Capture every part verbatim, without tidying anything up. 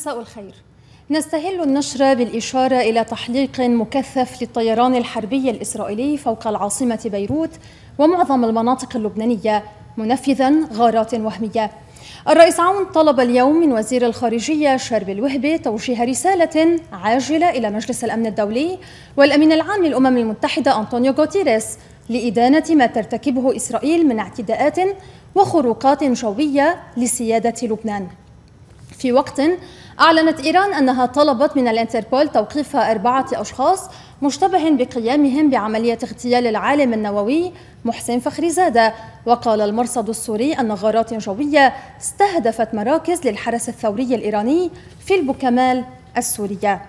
مساء الخير. نستهل النشر بالإشارة إلى تحليق مكثف للطيران الحربي الإسرائيلي فوق العاصمة بيروت ومعظم المناطق اللبنانية منفذا غارات وهمية. الرئيس عون طلب اليوم من وزير الخارجية شرب الوهبة توجيه رسالة عاجلة إلى مجلس الأمن الدولي والأمين العام للأمم المتحدة أنطونيو غوتيريس لإدانة ما ترتكبه إسرائيل من اعتداءات وخروقات جوية لسيادة لبنان. في وقت أعلنت إيران أنها طلبت من الانتربول توقيف أربعة أشخاص مشتبه بقيامهم بعملية اغتيال العالم النووي محسن فخريزادة. وقال المرصد السوري أن غارات جوية استهدفت مراكز للحرس الثوري الإيراني في البوكمال السورية.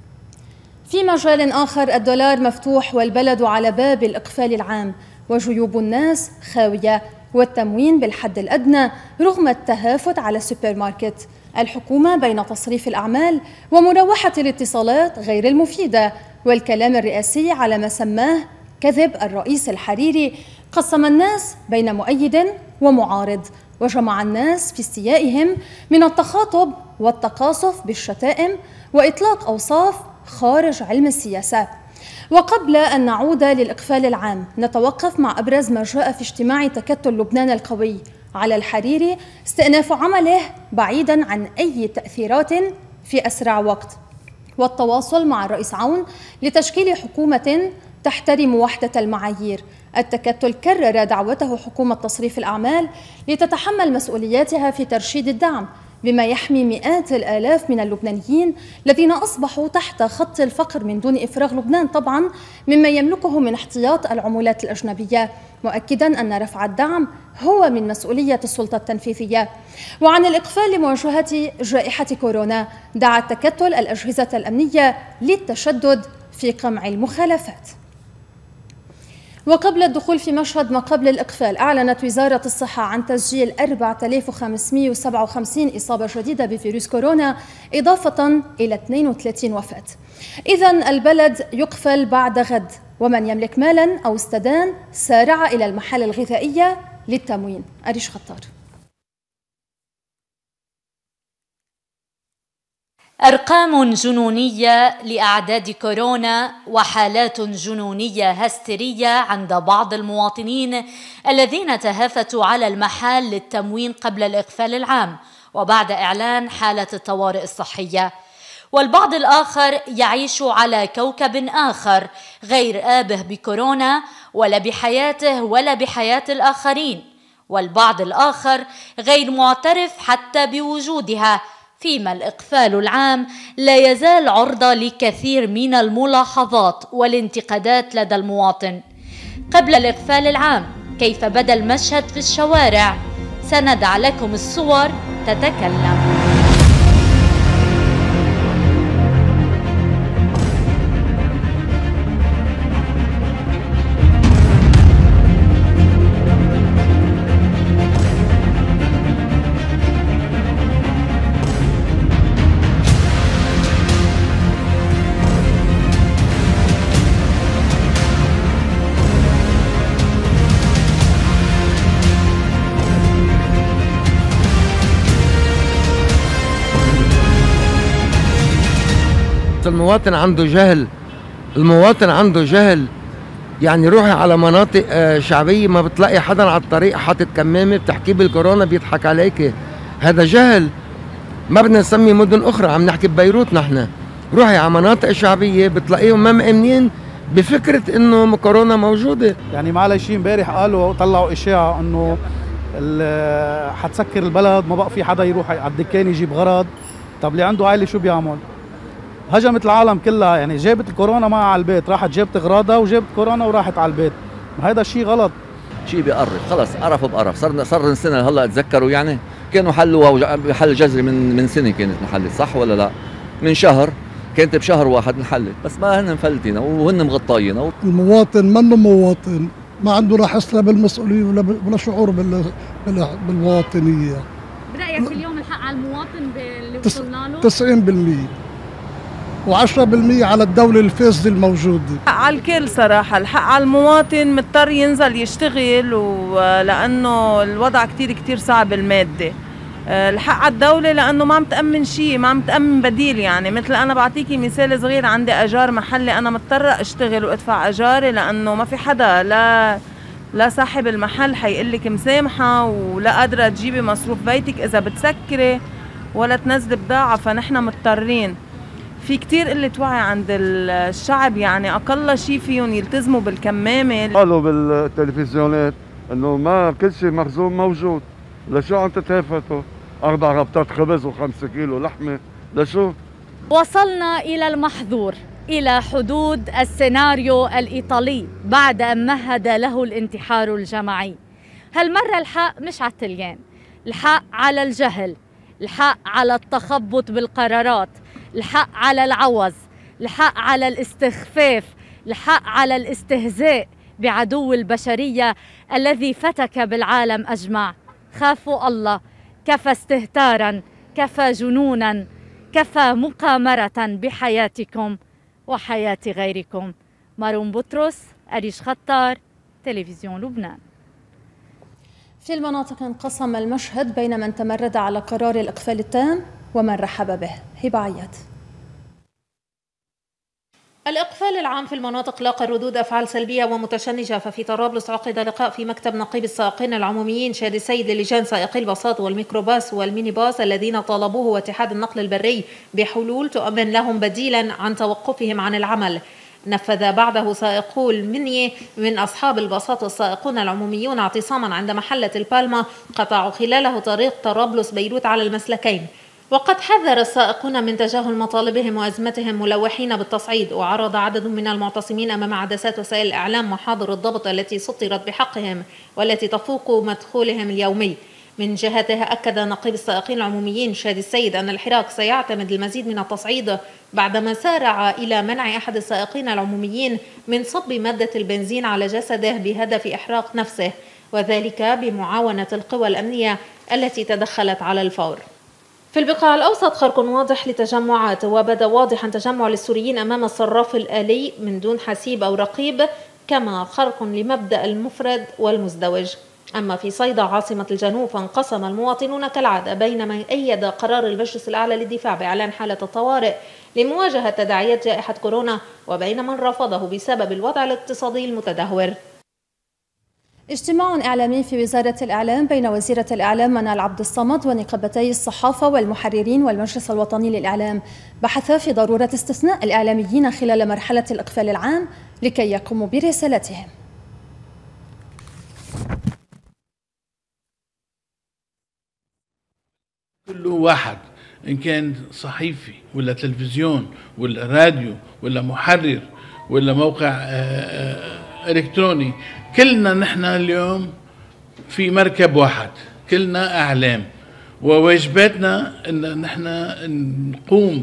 في مجال آخر، الدولار مفتوح والبلد على باب الإقفال العام وجيوب الناس خاوية والتموين بالحد الأدنى رغم التهافت على السوبر ماركت. الحكومة بين تصريف الأعمال ومروحة الاتصالات غير المفيدة والكلام الرئاسي على ما سماه كذب الرئيس الحريري قسم الناس بين مؤيد ومعارض وجمع الناس في استيائهم من التخاطب والتقاصف بالشتائم وإطلاق أوصاف خارج علم السياسة. وقبل أن نعود للإقفال العام نتوقف مع أبرز ما جاء في اجتماع تكتل لبنان القوي. على الحريري استئناف عمله بعيداً عن أي تأثيرات في أسرع وقت والتواصل مع الرئيس عون لتشكيل حكومة تحترم وحدة المعايير. التكتل كرر دعوته حكومة تصريف الأعمال لتتحمل مسؤولياتها في ترشيد الدعم بما يحمي مئات الآلاف من اللبنانيين الذين أصبحوا تحت خط الفقر من دون إفراغ لبنان طبعا مما يملكه من احتياط العملات الأجنبية، مؤكدا أن رفع الدعم هو من مسؤولية السلطة التنفيذية. وعن الإقفال لمواجهة جائحة كورونا دعا التكتل الأجهزة الأمنية للتشدد في قمع المخالفات. وقبل الدخول في مشهد ما قبل الإقفال، أعلنت وزارة الصحة عن تسجيل أربعة آلاف وخمسمئة وسبعة وخمسين إصابة جديدة بفيروس كورونا إضافة إلى اثنين وثلاثين وفاة. إذن البلد يقفل بعد غد، ومن يملك مالا أو استدان سارع إلى المحال الغذائية للتموين. أريش خطار. أرقام جنونية لأعداد كورونا وحالات جنونية هستيرية عند بعض المواطنين الذين تهافتوا على المحال للتموين قبل الإقفال العام وبعد إعلان حالة الطوارئ الصحية، والبعض الآخر يعيش على كوكب آخر غير آبه بكورونا ولا بحياته ولا بحياة الآخرين، والبعض الآخر غير معترف حتى بوجودها، فيما الإقفال العام لا يزال عرضة لكثير من الملاحظات والانتقادات لدى المواطن. قبل الإقفال العام كيف بدا المشهد في الشوارع؟ سندع لكم الصور تتكلم. المواطن عنده جهل، المواطن عنده جهل يعني روحي على مناطق شعبية ما بتلاقي حدا على الطريق حاطط كمامة بتحكي بالكورونا بيضحك عليك، هذا جهل. ما بدنا نسمي مدن أخرى، عم نحكي ببيروت نحن. روحي على مناطق شعبية بتلاقيهم ما مأمنين بفكرة إنه كورونا موجودة. يعني معلش شيء امبارح قالوا طلعوا إشاعة إنه حتسكر البلد، ما بقى في حدا يروح على الدكان يجيب غرض. طب اللي عنده عائلة شو بيعمل؟ هجمت العالم كلها، يعني جابت الكورونا معها على البيت، راحت جابت اغراضها وجابت كورونا وراحت على البيت. هذا الشيء غلط، شيء بيقرف، خلص قرف بقرف. صار صار سنه هلا اتذكروا يعني كانوا حلوها بحل جذري من من سنه كانت انحلت، صح ولا لا؟ من شهر كانت بشهر واحد انحلت، بس ما هن مفلتينا وهن مغطاينا. المواطن منه مواطن، ما عنده لا حس لا بالمسؤوليه ولا ولا شعور بال بالمواطنيه. برايك اليوم الحق على المواطن اللي وصلنا له؟ تسعين بالمئة وعشرة بالمئة على الدولة الفاسدة الموجودة. على الكل صراحة، الحق على المواطن مضطر ينزل يشتغل ولأنه الوضع كتير كتير صعب المادي. الحق على الدولة لأنه ما عم تأمن شيء، ما عم تأمن بديل. يعني مثل أنا بعطيكي مثال صغير، عندي أجار محلي، أنا مضطرة أشتغل وأدفع أجاري لأنه ما في حدا، لا لا صاحب المحل حيقلك مسامحة، ولا قادرة تجيبي مصروف بيتك إذا بتسكري ولا تنزلي بضاعة. فنحن مضطرين. في كتير قلة وعي عند الشعب، يعني أقل شيء فيهم يلتزموا بالكمامة. قالوا بالتلفزيونات إنه ما كل شيء مخزون موجود، لشو عم تتهافتوا؟ أربع ربطات خبز وخمسة كيلو لحمة، لشو؟ وصلنا إلى المحظور، إلى حدود السيناريو الإيطالي بعد أن مهد له الانتحار الجماعي. هالمرة الحق مش على التليان، الحق على الجهل، الحق على التخبط بالقرارات، الحق على العوز، الحق على الاستخفاف، الحق على الاستهزاء بعدو البشرية الذي فتك بالعالم أجمع. خافوا الله، كفى استهتارا، كفى جنونا، كفى مقامرة بحياتكم وحياة غيركم. مارون بطرس، أريش خطار، تلفزيون لبنان. في المناطق انقسم المشهد بين من تمرد على قرار الإقفال التام ومن رحب به. هبة عياد. الإقفال العام في المناطق لاقى ردود أفعال سلبية ومتشنجة. ففي طرابلس عقد لقاء في مكتب نقيب السائقين العموميين شادي السيد للجان سائقي الباصات والميكروباص والميني باص الذين طالبوه واتحاد النقل البري بحلول تؤمن لهم بديلا عن توقفهم عن العمل. نفذ بعده سائقو المنية من أصحاب الباصات السائقون العموميون اعتصاما عند محلة البالما قطعوا خلاله طريق طرابلس بيروت على المسلكين. وقد حذر السائقون من تجاهل مطالبهم وأزمتهم ملوحين بالتصعيد. وعرض عدد من المعتصمين أمام عدسات وسائل الإعلام محاضر الضبط التي سطرت بحقهم والتي تفوق مدخولهم اليومي. من جهته أكد نقيب السائقين العموميين شادي السيد أن الحراك سيعتمد المزيد من التصعيد بعدما سارع إلى منع أحد السائقين العموميين من صب مادة البنزين على جسده بهدف إحراق نفسه، وذلك بمعاونة القوى الأمنية التي تدخلت على الفور. في البقاع الأوسط خرق واضح لتجمعات، وبدا واضحا تجمع للسوريين أمام الصراف الآلي من دون حسيب أو رقيب، كما خرق لمبدأ المفرد والمزدوج. أما في صيدا عاصمة الجنوب فانقسم المواطنون كالعادة بين من أيد قرار المجلس الأعلى للدفاع بإعلان حالة الطوارئ لمواجهة تداعيات جائحة كورونا وبين من رفضه بسبب الوضع الاقتصادي المتدهور. اجتماع إعلامي في وزارة الإعلام بين وزيرة الإعلام منال عبد الصمد ونقابتي الصحافة والمحررين والمجلس الوطني للإعلام بحث في ضرورة استثناء الإعلاميين خلال مرحلة الإقفال العام لكي يقوموا برسالتهم. كل واحد إن كان صحيفي ولا تلفزيون ولا راديو ولا محرر ولا موقع إلكتروني، كلنا نحن اليوم في مركب واحد، كلنا أعلام، وواجباتنا أن نحن نقوم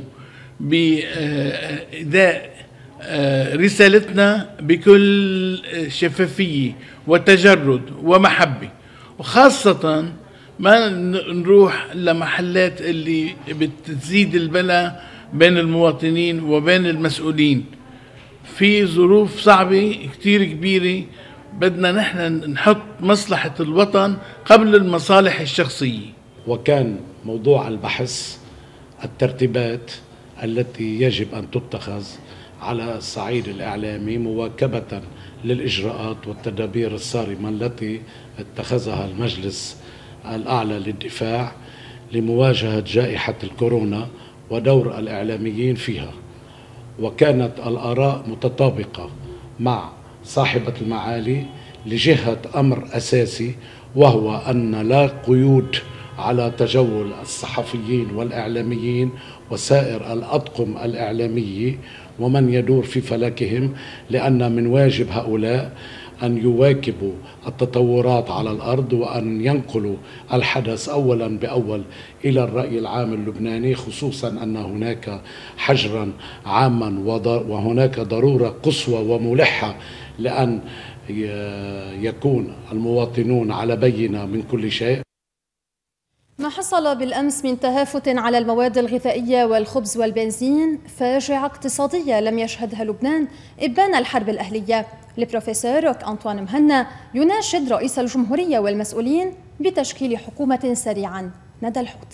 بإداء رسالتنا بكل شفافية وتجرد ومحبة، وخاصة ما نروح لمحلات اللي بتزيد البلاء بين المواطنين وبين المسؤولين. في ظروف صعبة كتير كبيرة، بدنا نحن نحط مصلحة الوطن قبل المصالح الشخصية. وكان موضوع البحث الترتيبات التي يجب أن تتخذ على الصعيد الإعلامي مواكبة للإجراءات والتدابير الصارمة التي اتخذها المجلس الأعلى للدفاع لمواجهة جائحة الكورونا ودور الإعلاميين فيها. وكانت الآراء متطابقة مع صاحبة المعالي لجهة أمر أساسي، وهو أن لا قيود على تجول الصحفيين والإعلاميين وسائر الأطقم الإعلامية ومن يدور في فلكهم، لأن من واجب هؤلاء أن يواكبوا التطورات على الأرض وأن ينقلوا الحدث أولا بأول إلى الرأي العام اللبناني، خصوصا أن هناك حجرا عاما وهناك ضرورة قصوى وملحة لأن يكون المواطنون على بينة من كل شيء. ما حصل بالأمس من تهافت على المواد الغذائية والخبز والبنزين فاجعة اقتصادية لم يشهدها لبنان إبان الحرب الأهلية. البروفيسور روك أنطوان مهنا يناشد رئيس الجمهورية والمسؤولين بتشكيل حكومة سريعا ندى الحوت.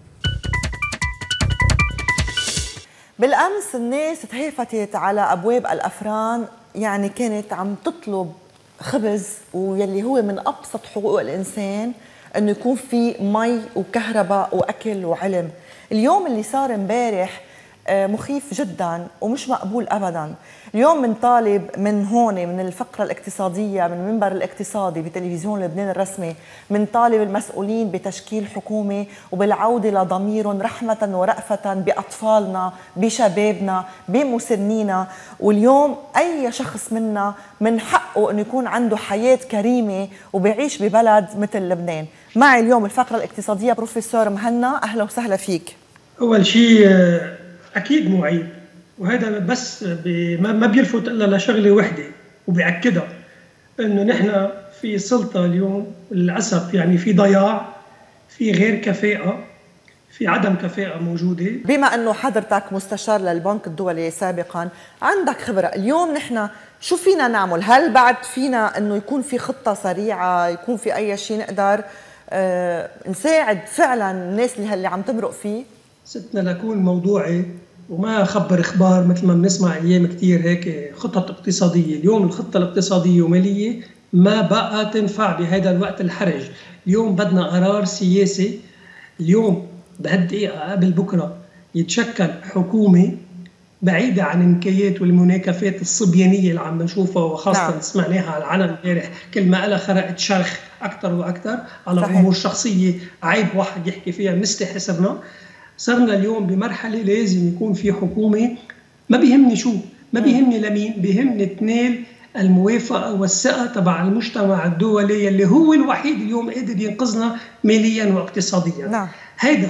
بالأمس الناس تهافتت على أبواب الأفران، يعني كانت عم تطلب خبز، ويلي هو من أبسط حقوق الإنسان أنه يكون في مي وكهرباء وأكل وعلم. اليوم اللي صار امبارح مخيف جدا ومش مقبول أبدا. اليوم منطالب من هون من الفقرة الاقتصادية من المنبر الاقتصادي بتلفزيون لبنان الرسمي، منطالب المسؤولين بتشكيل حكومة وبالعودة لضميرهم رحمة ورأفة بأطفالنا بشبابنا بمسنينا. واليوم أي شخص منا من حقه أنه يكون عنده حياة كريمة وبيعيش ببلد مثل لبنان. معي اليوم الفقرة الاقتصادية بروفيسور مهنا، أهلا وسهلا فيك. أول شيء أكيد مو عيب، وهذا بس ما بيلفت إلا لشغلة وحدة وبيأكدها، إنه نحن في سلطة اليوم للأسف، يعني في ضياع، في غير كفاءة، في عدم كفاءة موجودة. بما أنه حضرتك مستشار للبنك الدولي سابقا، عندك خبرة، اليوم نحن شو فينا نعمل؟ هل بعد فينا أنه يكون في خطة سريعة، يكون في أي شيء نقدر آه نساعد فعلا الناس اللي اللي عم تمرق فيه؟ ستنا لكون موضوعي وما خبر اخبار مثل ما بنسمع ايام كثير هيك خطط اقتصاديه. اليوم الخطه الاقتصاديه وماليه ما بقى تنفع بهذا الوقت الحرج. اليوم بدنا قرار سياسي. اليوم بهالدقيقه قبل بكره يتشكل حكومه بعيده عن النكايات والمناكفات الصبيانيه اللي عم نشوفها، وخاصه نعم. سمعناها على العلن امبارح، كل ما قالها خرقت شرخ اكثر واكثر على صحيح. امور شخصيه عيب واحد يحكي فيها مستحي صرنا. صرنا اليوم بمرحلة لازم يكون في حكومة، ما بيهمني شو، ما بيهمني لمين، بيهمني تنال الموافقة والثقة تبع المجتمع الدولي اللي هو الوحيد اليوم قادر ينقذنا ماليا واقتصاديا. نعم. هيدا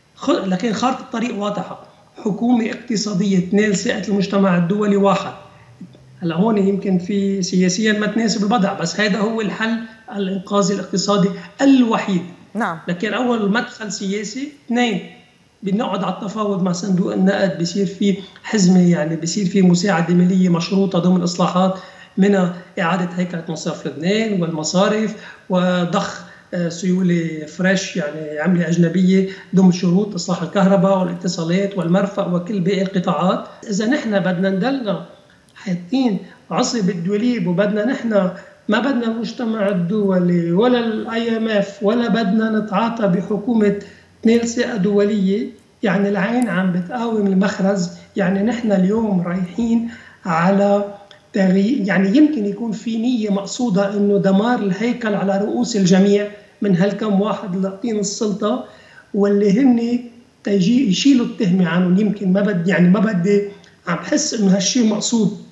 لكن خارطة الطريق واضحة، حكومة اقتصادية تنال ثقة المجتمع الدولي واحد. هلا هون يمكن في سياسيا ما تناسب الوضع، بس هذا هو الحل الإنقاذ الاقتصادي الوحيد. نعم. لكن أول مدخل سياسي. اثنين، بنقعد على التفاوض مع صندوق النقد، بيصير في حزمه، يعني بيصير في مساعده ماليه مشروطه ضمن اصلاحات، منها اعاده هيكله مصرف لبنان والمصارف وضخ سيوله فريش يعني عمله اجنبيه ضمن شروط اصلاح الكهرباء والاتصالات والمرفأ وكل باقي القطاعات. اذا نحن بدنا نضلنا حاطين عصب الدوليب وبدنا نحن ما بدنا المجتمع الدولي ولا الاي ام اف ولا بدنا نتعاطى بحكومه تنال ثقة دولية، يعني العين عم بتقاوم المخرز. يعني نحن اليوم رايحين على تغيير، يعني يمكن يكون في نية مقصودة انه دمار الهيكل على رؤوس الجميع من هالكم واحد لاقطين السلطة، واللي هن تيجي يشيلوا التهمة عنهم. يمكن ما بدي يعني ما بدي عم بحس انه هالشيء مقصود.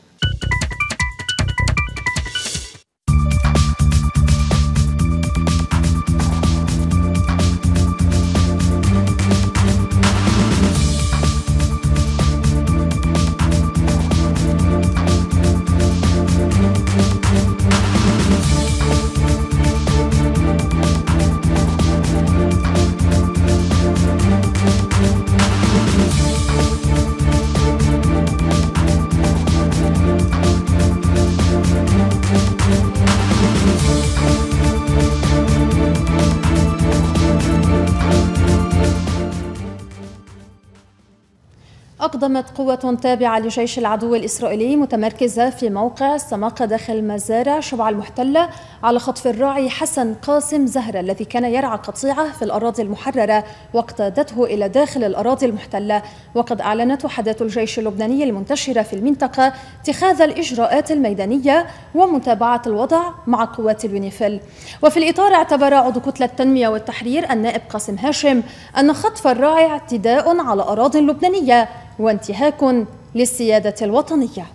أقدمت قوة تابعة لجيش العدو الإسرائيلي متمركزة في موقع السماقة داخل مزارع شبع المحتلة على خطف الراعي حسن قاسم زهرة الذي كان يرعى قطيعة في الأراضي المحررة واقتادته إلى داخل الأراضي المحتلة. وقد أعلنت وحدات الجيش اللبناني المنتشرة في المنطقة اتخاذ الإجراءات الميدانية ومتابعة الوضع مع قوات اليونيفيل. وفي الإطار اعتبر عضو كتلة التنمية والتحرير النائب قاسم هاشم أن خطف الراعي اعتداء على أراضي لبنانية وانتهاك للسيادة الوطنية.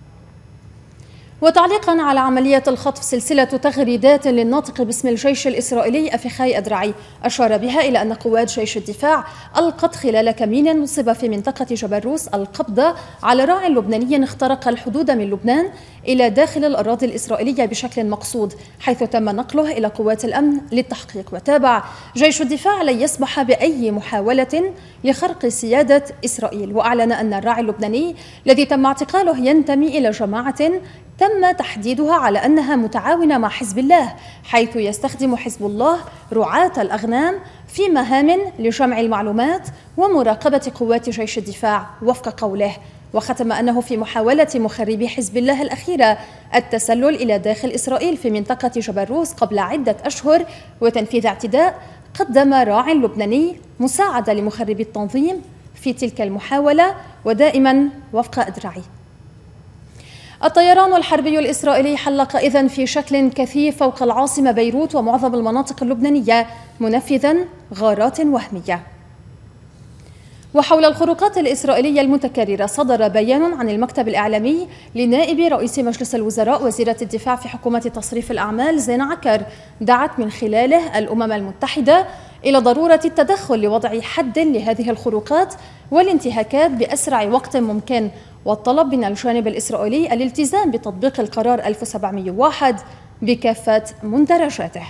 وتعليقا على عملية الخطف، سلسلة تغريدات للناطق باسم الجيش الإسرائيلي أفيخاي أدرعي أشار بها إلى أن قوات جيش الدفاع ألقت خلال كمين نصب في منطقة جبل روس القبض على راع لبناني اخترق الحدود من لبنان إلى داخل الأراضي الإسرائيلية بشكل مقصود، حيث تم نقله إلى قوات الأمن للتحقيق. وتابع جيش الدفاع لن يسمح بأي محاولة لخرق سيادة إسرائيل، وأعلن أن الراعي اللبناني الذي تم اعتقاله ينتمي إلى جماعة تم تحديدها على أنها متعاونة مع حزب الله، حيث يستخدم حزب الله رعاة الأغنام في مهام لجمع المعلومات ومراقبة قوات جيش الدفاع وفق قوله. وختم أنه في محاولة مخربي حزب الله الأخيرة التسلل إلى داخل إسرائيل في منطقة جبل روس قبل عدة أشهر وتنفيذ اعتداء، قدم راع لبناني مساعدة لمخربي التنظيم في تلك المحاولة ودائما وفق أدرعي. الطيران الحربي الإسرائيلي حلق إذن في شكل كثيف فوق العاصمة بيروت ومعظم المناطق اللبنانية منفذا غارات وهمية. وحول الخروقات الإسرائيلية المتكررة صدر بيان عن المكتب الإعلامي لنائب رئيس مجلس الوزراء وزيرة الدفاع في حكومة تصريف الأعمال زين عكر، دعت من خلاله الأمم المتحدة إلى ضرورة التدخل لوضع حد لهذه الخروقات والانتهاكات بأسرع وقت ممكن، والطلب من الجانب الإسرائيلي الالتزام بتطبيق القرار ألف وسبعمئة وواحد بكافة مندرجاته.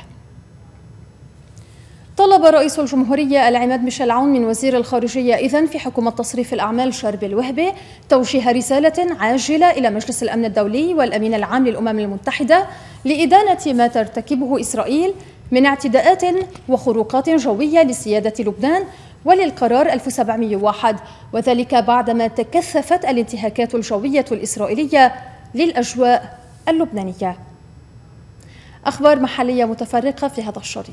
طلب رئيس الجمهورية العماد ميشيل عون من وزير الخارجية إذن في حكومة تصريف الأعمال شرب الوهبة توجيه رسالة عاجلة إلى مجلس الأمن الدولي والأمين العام للأمم المتحدة لإدانة ما ترتكبه إسرائيل من اعتداءات وخروقات جوية لسيادة لبنان وللقرار ألف وسبعمئة وواحد، وذلك بعدما تكثفت الانتهاكات الجوية الإسرائيلية للأجواء اللبنانية. أخبار محلية متفرقة في هذا الشريط.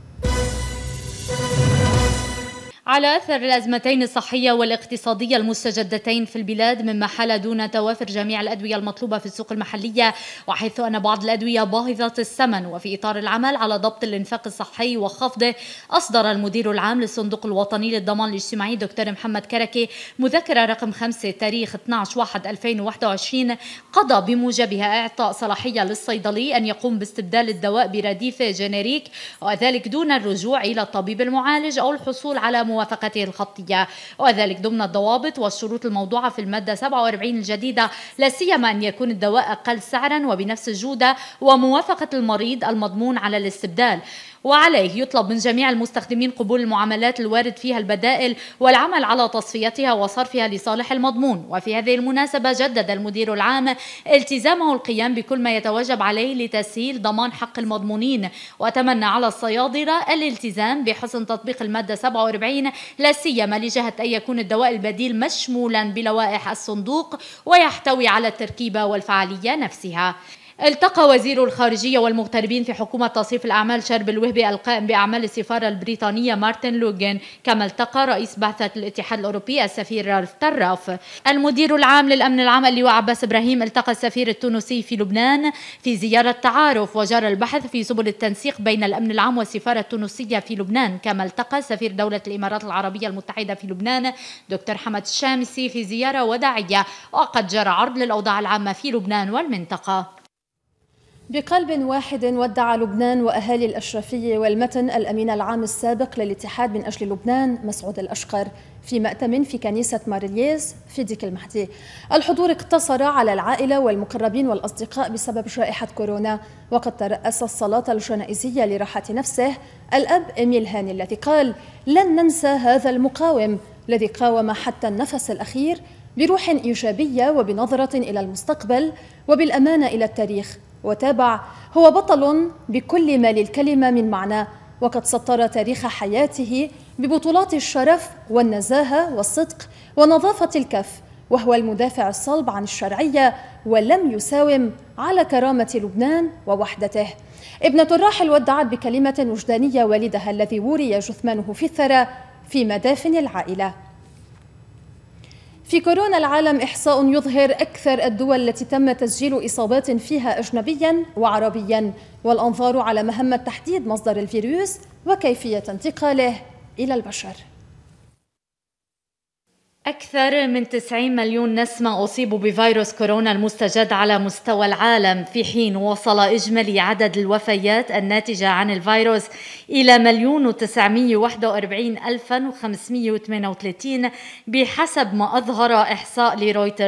على أثر الأزمتين الصحية والاقتصادية المستجدتين في البلاد، مما حال دون توافر جميع الأدوية المطلوبة في السوق المحلية، وحيث أن بعض الأدوية باهظة الثمن، وفي إطار العمل على ضبط الإنفاق الصحي وخفضه، أصدر المدير العام للصندوق الوطني للضمان الاجتماعي دكتور محمد كركي مذكرة رقم خمسة تاريخ اثني عشر واحد ألفين وواحد وعشرين قضى بموجبها إعطاء صلاحية للصيدلي أن يقوم باستبدال الدواء برديف جينيريك، وذلك دون الرجوع إلى الطبيب المعالج أو الحصول على موافقته الخطية، وذلك ضمن الضوابط والشروط الموضوعة في المادة سبعة وأربعين الجديدة، لا سيما أن يكون الدواء أقل سعرا وبنفس الجودة وموافقة المريض المضمون على الاستبدال. وعليه يطلب من جميع المستخدمين قبول المعاملات الوارد فيها البدائل والعمل على تصفيتها وصرفها لصالح المضمون. وفي هذه المناسبة جدد المدير العام التزامه القيام بكل ما يتوجب عليه لتسهيل ضمان حق المضمونين، وتمنى على الصيادلة الالتزام بحسن تطبيق المادة سبعة وأربعين، لا سيما لجهة أن يكون الدواء البديل مشمولا بلوائح الصندوق ويحتوي على التركيبة والفعالية نفسها. التقى وزير الخارجية والمغتربين في حكومة تصريف الأعمال شرب الوهبة القائم بأعمال السفارة البريطانية مارتن لوغان، كما التقى رئيس بعثة الاتحاد الأوروبي السفير رالف طراف. المدير العام للأمن العام اللواء عباس إبراهيم التقى السفير التونسي في لبنان في زيارة تعارف، وجرى البحث في سبل التنسيق بين الأمن العام والسفارة التونسية في لبنان. كما التقى سفير دولة الإمارات العربية المتحدة في لبنان دكتور حمد الشامسي في زيارة وداعية، وقد جرى عرض للأوضاع العامة في لبنان والمنطقة. بقلب واحد ودع لبنان وأهالي الأشرفية والمتن الأمين العام السابق للاتحاد من أجل لبنان مسعود الأشقر في مأتم في كنيسة مارلييز في ديك المهدي. الحضور اقتصر على العائلة والمقربين والأصدقاء بسبب جائحة كورونا، وقد ترأس الصلاة الجنائزية لراحة نفسه الأب إميل هاني الذي قال: لن ننسى هذا المقاوم الذي قاوم حتى النفس الأخير بروح إيجابية وبنظرة إلى المستقبل وبالأمانة إلى التاريخ. وتابع: هو بطل بكل ما للكلمة من معنى، وقد سطر تاريخ حياته ببطولات الشرف والنزاهة والصدق ونظافة الكف، وهو المدافع الصلب عن الشرعية ولم يساوم على كرامة لبنان ووحدته. ابنة الراحل ودعت بكلمة وجدانية والدها الذي وري جثمانه في الثرى في مدافن العائلة. في كورونا العالم إحصاء يظهر أكثر الدول التي تم تسجيل إصابات فيها أجنبياً وعربياً، والأنظار على مهمة تحديد مصدر الفيروس وكيفية انتقاله إلى البشر. أكثر من تسعين مليون نسمة أصيبوا بفيروس كورونا المستجد على مستوى العالم، في حين وصل إجمالي عدد الوفيات الناتجة عن الفيروس إلى مليون وتسعمئة وواحد وأربعين ألف وخمسمئة وثمانية وثلاثين بحسب ما أظهر إحصاء لرويترز.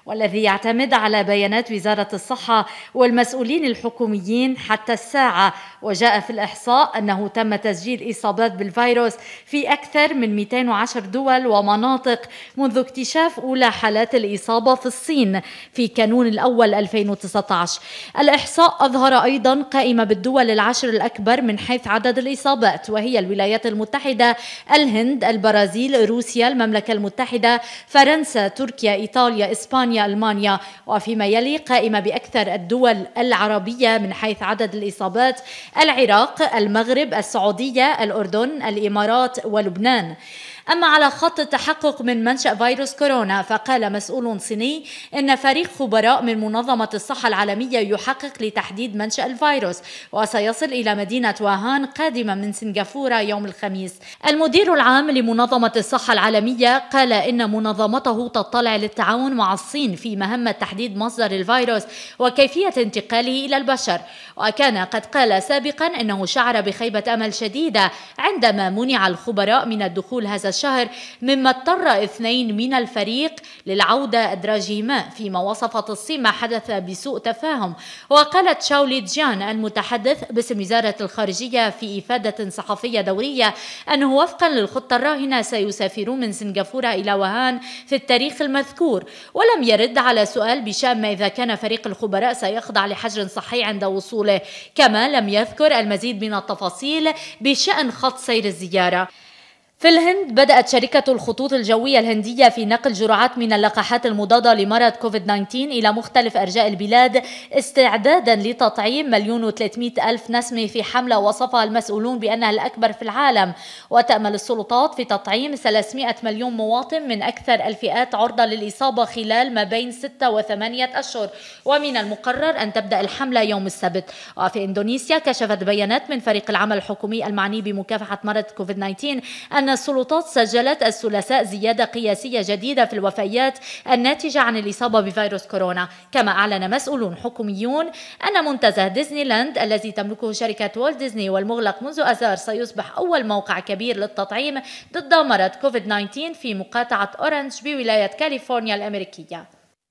والذي يعتمد على بيانات وزارة الصحة والمسؤولين الحكوميين حتى الساعة. وجاء في الإحصاء أنه تم تسجيل إصابات بالفيروس في أكثر من مئتين وعشرة دول ومناطق منذ اكتشاف أولى حالات الإصابة في الصين في كانون الأول ألفين وتسعة عشر. الإحصاء أظهر أيضا قائمة بالدول العشر الأكبر من حيث عدد الإصابات، وهي الولايات المتحدة، الهند، البرازيل، روسيا، المملكة المتحدة، فرنسا، تركيا، إيطاليا، إسبانيا، ألمانيا. وفيما يلي قائمة بأكثر الدول العربية من حيث عدد الإصابات العراق، المغرب، السعودية، الأردن، الإمارات ولبنان. أما على خط التحقق من منشأ فيروس كورونا، فقال مسؤول صيني إن فريق خبراء من منظمة الصحة العالمية يحقق لتحديد منشأ الفيروس، وسيصل إلى مدينة ووهان قادما من سنغافورة يوم الخميس. المدير العام لمنظمة الصحة العالمية قال إن منظمته تطلع للتعاون مع الصين في مهمة تحديد مصدر الفيروس وكيفية انتقاله إلى البشر. وكان قد قال سابقا إنه شعر بخيبة أمل شديدة عندما منع الخبراء من الدخول هذا الشهر، مما اضطر اثنين من الفريق للعودة أدراجهما، فيما وصفت الصين ما حدث بسوء تفاهم. وقالت شاولي جيان المتحدث باسم وزارة الخارجية في إفادة صحفية دورية أنه وفقا للخطة الراهنة سيسافرون من سنغافورة إلى ووهان في التاريخ المذكور، ولم يرد على سؤال بشأن ما إذا كان فريق الخبراء سيخضع لحجر صحي عند وصوله. كما لم يذكر المزيد من التفاصيل بشأن خط سير الزيارة. في الهند بدأت شركة الخطوط الجوية الهندية في نقل جرعات من اللقاحات المضادة لمرض كوفيد تسعة عشر إلى مختلف أرجاء البلاد استعدادا لتطعيم مليون وثلاثمئة ألف نسمة في حملة وصفها المسؤولون بأنها الأكبر في العالم. وتأمل السلطات في تطعيم ثلاثمئة مليون مواطن من أكثر الفئات عرضة للإصابة خلال ما بين ستة وثمانية أشهر، ومن المقرر أن تبدأ الحملة يوم السبت. وفي إندونيسيا كشفت بيانات من فريق العمل الحكومي المعني بمكافحة مرض كوفيد تسعة عشر أن السلطات سجلت الثلاثاء زيادة قياسية جديدة في الوفيات الناتجة عن الإصابة بفيروس كورونا. كما أعلن مسؤولون حكوميون أن منتزه ديزني لاند الذي تملكه شركة والت ديزني والمغلق منذ آذار سيصبح أول موقع كبير للتطعيم ضد مرض كوفيد تسعة عشر في مقاطعة أورنج بولاية كاليفورنيا الأمريكية.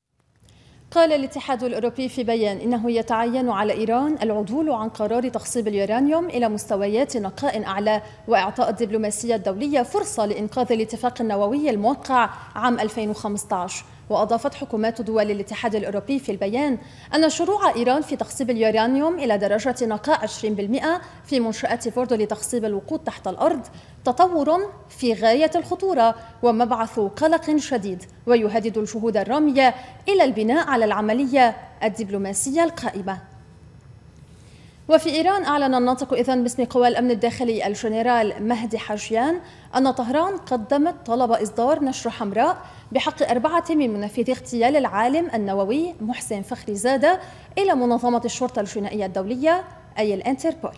قال الاتحاد الأوروبي في بيان إنه يتعين على إيران العدول عن قرار تخصيب اليورانيوم إلى مستويات نقاء أعلى، وإعطاء الدبلوماسية الدولية فرصة لإنقاذ الاتفاق النووي الموقع عام ألفين وخمسة عشر. وأضافت حكومات دول الاتحاد الأوروبي في البيان أن شروع إيران في تخصيب اليورانيوم إلى درجة نقاء عشرين بالمئة في منشآت فوردو لتخصيب الوقود تحت الأرض تطور في غاية الخطورة ومبعث قلق شديد، ويهدد الجهود الرامية إلى البناء على العملية الدبلوماسية القائمة. وفي إيران أعلن الناطق إذن باسم قوى الأمن الداخلي الجنرال مهدي حاجيان أن طهران قدمت طلب إصدار نشرة حمراء بحق أربعة من منفذي اغتيال العالم النووي محسن فخري زادة إلى منظمة الشرطة الجنائية الدولية أي الانتربول.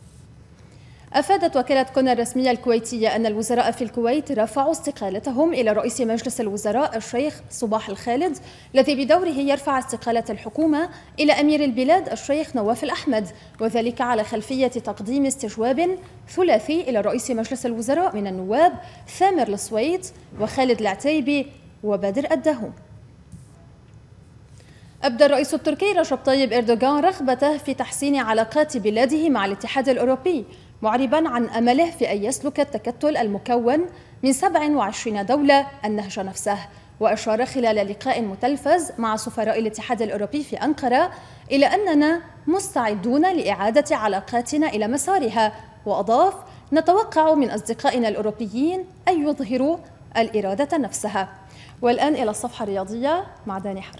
أفادت وكالة كونا الرسمية الكويتية أن الوزراء في الكويت رفعوا استقالتهم إلى رئيس مجلس الوزراء الشيخ صباح الخالد، الذي بدوره يرفع استقالة الحكومة إلى أمير البلاد الشيخ نواف الأحمد، وذلك على خلفية تقديم استجواب ثلاثي إلى رئيس مجلس الوزراء من النواب ثامر الصويت وخالد العتيبي وبدر الدهوم. أبدى الرئيس التركي رجب طيب إردوغان رغبته في تحسين علاقات بلاده مع الاتحاد الأوروبي، معربا عن أمله في أن يسلك التكتل المكون من سبع وعشرين دولة النهج نفسه. وأشار خلال لقاء متلفز مع سفراء الاتحاد الأوروبي في أنقرة إلى أننا مستعدون لإعادة علاقاتنا إلى مسارها، وأضاف: نتوقع من أصدقائنا الأوروبيين أن يظهروا الإرادة نفسها. والآن إلى الصفحة الرياضية مع داني حرب.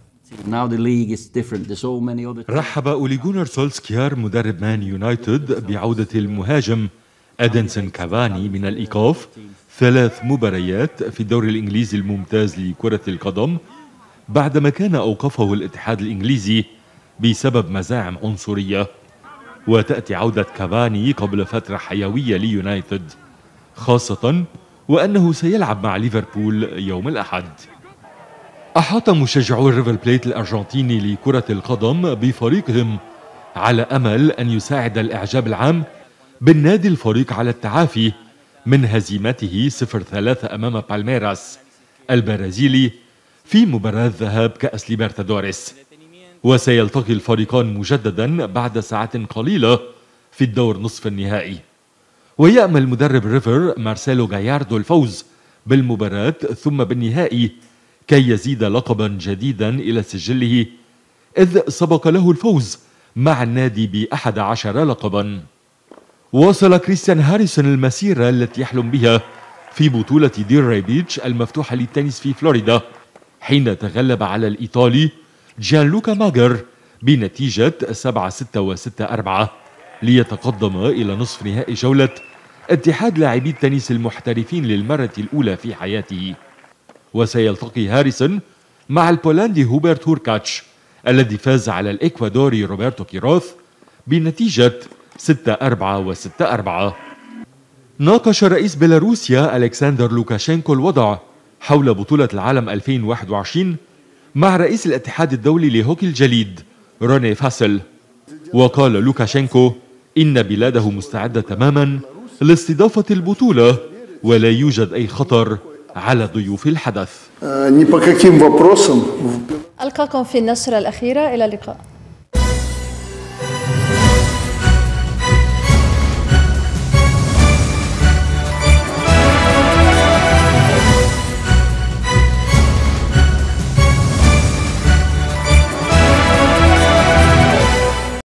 رحب أولي جونر سولسكيار مدرب مان يونايتد بعودة المهاجم أدنسون كافاني من الإيقاف ثلاث مباريات في الدوري الإنجليزي الممتاز لكرة القدم بعدما كان أوقفه الاتحاد الإنجليزي بسبب مزاعم عنصرية. وتأتي عودة كافاني قبل فترة حيوية ليونايتد، خاصة وأنه سيلعب مع ليفربول يوم الأحد. أحاط مشجعو الريفر بليت الأرجنتيني لكرة القدم بفريقهم على أمل أن يساعد الإعجاب العام بالنادي الفريق على التعافي من هزيمته صفر ثلاثة أمام بالميراس البرازيلي في مباراة ذهاب كأس ليبرتادوريس. وسيلتقي الفريقان مجددا بعد ساعات قليلة في الدور نصف النهائي. ويأمل مدرب ريفر مارسيلو غاياردو الفوز بالمباراة ثم بالنهائي كي يزيد لقبا جديدا إلى سجله، إذ سبق له الفوز مع النادي بأحد عشر لقبا. واصل كريستيان هاريسون المسيرة التي يحلم بها في بطولة دير بيتش المفتوحة للتنس في فلوريدا، حين تغلب على الإيطالي جيانلوكا ماجر بنتيجة سبعة ستة وستة أربعة ليتقدم إلى نصف نهائي جولة اتحاد لاعبي التنس المحترفين للمرة الأولى في حياته. وسيلتقي هاريسون مع البولندي هوبرت هوركاتش الذي فاز على الإكوادوري روبرتو كيروث بنتيجة ستة أربعة وستة أربعة. ناقش رئيس بيلاروسيا ألكسندر لوكاشينكو الوضع حول بطولة العالم ألفين وواحد وعشرين مع رئيس الاتحاد الدولي لهوكي الجليد روني فاسل. وقال لوكاشينكو إن بلاده مستعدة تماما لاستضافة البطولة ولا يوجد أي خطر على ضيوف الحدث. ألقاكم في النشرة الأخيرة، إلى اللقاء.